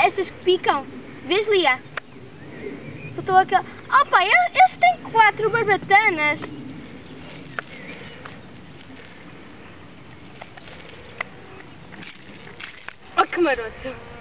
essas que picam. Vês, Lia? Estou aqui. Oh pai, esse tem 4 barbatanas. Oh que maroto.